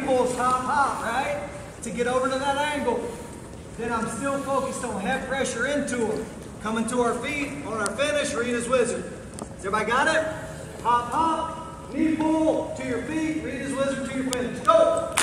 pulls hop, hop, right? To get over to that angle. Then I'm still focused on head pressure into him. Coming to our feet on our finish, Rita's Wizard. Has everybody got it? Hop, hop, knee pull to your feet, Rita's Wizard to your finish. Go!